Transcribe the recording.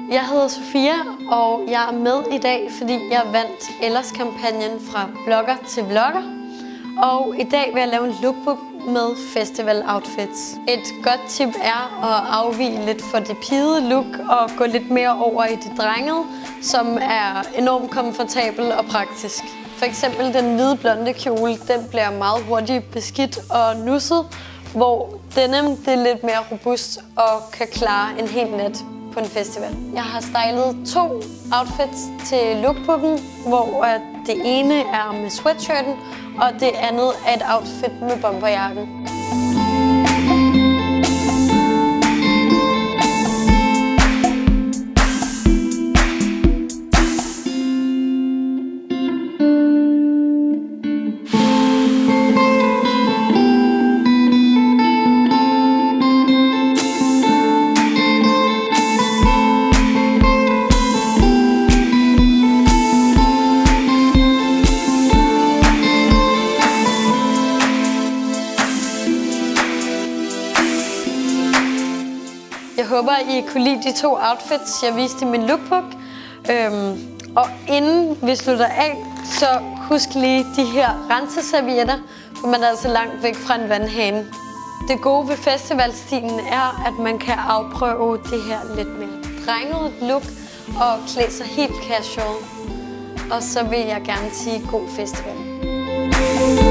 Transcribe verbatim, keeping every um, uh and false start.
Jeg hedder Sofia, og jeg er med i dag, fordi jeg vandt Ellers-kampagnen fra blogger til vlogger. Og i dag vil jeg lave en lookbook med festival outfits. Et godt tip er at afvige lidt fra det pigede look og gå lidt mere over i det drengede, som er enormt komfortabel og praktisk. For eksempel den hvide blonde kjole, den bliver meget hurtigt beskidt og nusset, hvor denim det er lidt mere robust og kan klare en hel nat på en festival. Jeg har stylet to outfits til lookbooken, hvor det ene er med sweatshirten, og det andet er et outfit med bomberjakken. Jeg håber, I kunne lide de to outfits, jeg viste i min lookbook. Øhm, og inden vi slutter af, så husk lige de her renseservietter, for man er altså langt væk fra en vandhane. Det gode ved festivalstilen er, at man kan afprøve det her lidt mere drenget look og klæde sig helt casual. Og så vil jeg gerne sige god festival.